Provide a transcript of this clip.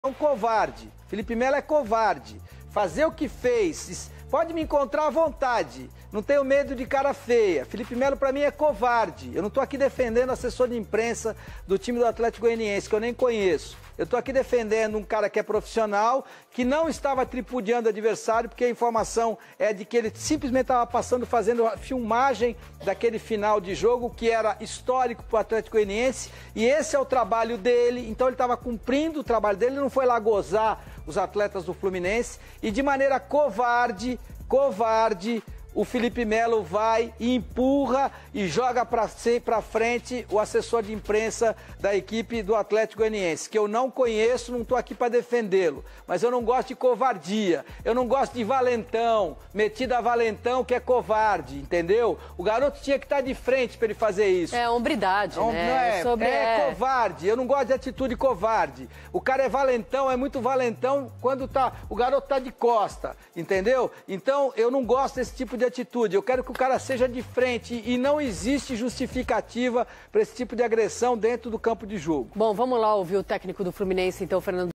É um covarde. Felipe Melo é covarde. Fazer o que fez, pode me encontrar à vontade. Não tenho medo de cara feia. Felipe Melo, para mim, é covarde. Eu não estou aqui defendendo assessor de imprensa do time do Atlético Goianiense, que eu nem conheço. Eu estou aqui defendendo um cara que é profissional, que não estava tripudiando o adversário, porque a informação é de que ele simplesmente estava passando, fazendo a filmagem daquele final de jogo, que era histórico para o Atlético Goianiense, e esse é o trabalho dele, então ele estava cumprindo o trabalho dele, ele não foi lá gozar os atletas do Fluminense, e de maneira covarde, o Felipe Melo vai e empurra e joga para frente o assessor de imprensa da equipe do Atlético Goianiense, que eu não conheço, não estou aqui para defendê-lo, mas eu não gosto de covardia, eu não gosto de valentão, metido a valentão que é covarde, entendeu? O garoto tinha que estar de frente para ele fazer isso. É hombridade, né? É covarde, eu não gosto de atitude covarde. O cara é valentão, é muito valentão quando o garoto tá de costa, entendeu? Então eu não gosto desse tipo de atitude, eu quero que o cara seja de frente e não existe justificativa para esse tipo de agressão dentro do campo de jogo. Bom, vamos lá ouvir o técnico do Fluminense, então, Fernando.